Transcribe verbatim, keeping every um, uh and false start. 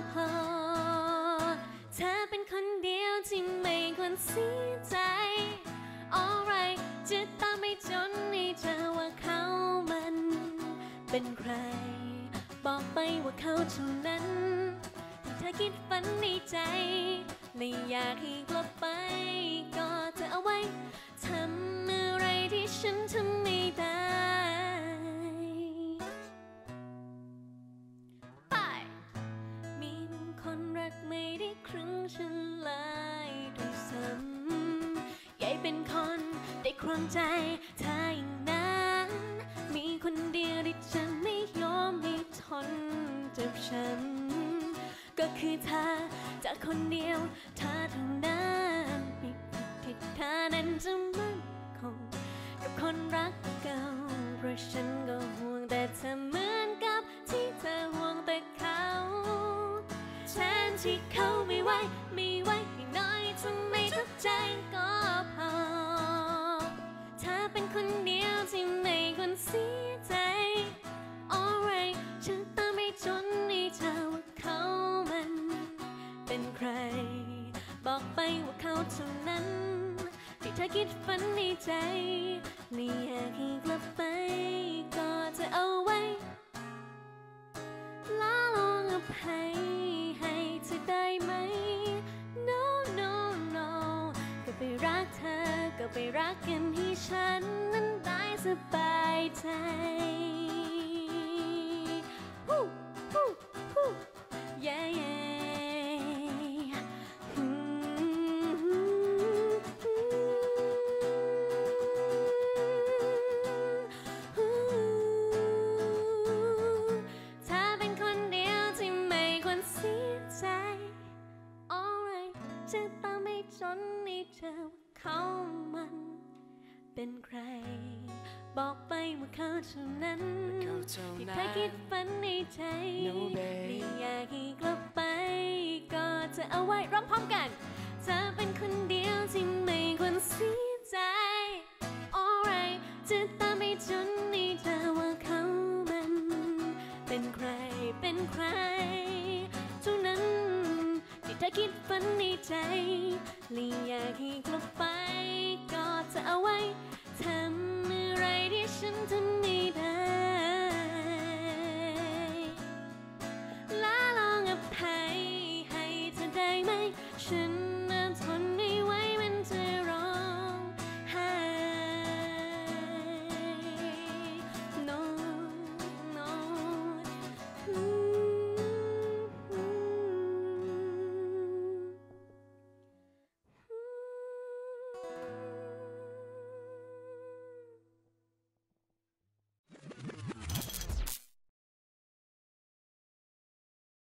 พอเธอเป็นคนเดียวที่ไม่ควรเสียใจ alright จะตามไปจนให้เธอว่าเขามันเป็นใครบอกไปว่าเขาเท่านั้นที่เธอคิดฝันในใจไม่อยากให้กลับไปก็เธอเอาไว้ทำอะไรที่ฉันทำไม่ได้ไปมีบางคนรักไม่ได้ครึ่งฉันเลยด้วยซ้ำใหญ่เป็นคนได้ครองใจถ้าอย่างนั้นมีคนเดียวที่ฉันไม่ยอมให้ทนเจ็บช้ำก็คือเธอจากคนเดียวเธอเท่านั้นไม่ผิดที่เธอนั้นจะมั่นคงกับคนรักเก่าเพราะฉันก็ห่วงแต่เธอเหมือนกับที่เธอห่วงแต่เขาแทนที่เขาไม่ไหวไม่ไหวอย่างน้อยจะไม่ทุกข์ใจก็พอเธอเป็นคนเดียวที่ไม่ควรเสียใจ alright ฉันตามไปจนให้เธอว่าเขามันเป็นใครบอกไปว่าเขาเท่านั้นที่เธอคิดฝันในใจไม่อยากให้กลับไปก็จะเอาไว้ลาลองอภัยให้เธอได้ไหม no no no ก็ไปรักเธอก็ไปรักกันให้ฉันนั้นได้สบายใจฮู้ฮู้ฮู้ yeah yeahจะตามไม่จนให้เธอว่าเขามันเป็นใครบอกไปว่าเขาเท่านั้นที่เธอคิดฝันในใจไม่อยากให้กลับไปก็จะเอาไว้ร้องพร้อมกันเธอเป็นคนเดียวที่ไม่ควรเสียใจ alright จะตามไม่จนให้เธอว่าเขามันเป็นใครเป็นใครเท่านั้นที่เธอคิดฝันในใจ